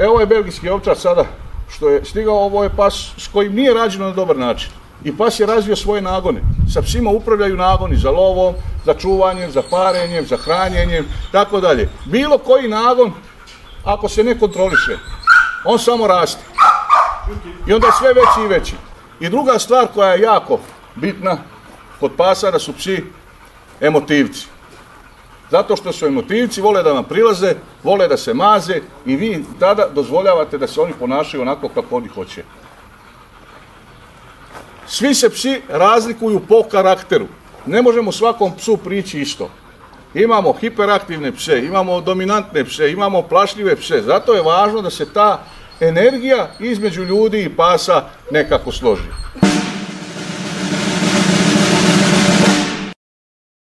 Evo je belgijski ovčar sada što je stigao, ovo je pas s kojim nije rađeno na dobar način. I pas je razvio svoje nagone. Sa psima upravljaju nagoni za lovom, za čuvanjem, za parenjem, za hranjenjem, tako dalje. Bilo koji nagon, ako se ne kontroliše, on samo raste. I onda je sve veći i veći. I druga stvar koja je jako bitna kod pasa, da su psi emotivci. Zato što su emotivci, vole da vam prilaze, vole da se maze i vi tada dozvoljavate da se oni ponašaju onako kako oni hoće. Svi se psi razlikuju po karakteru. Ne možemo svakom psu prići isto. Imamo hiperaktivne pse, imamo dominantne pse, imamo plašljive pse. Zato je važno da se ta energija između ljudi i pasa nekako složi.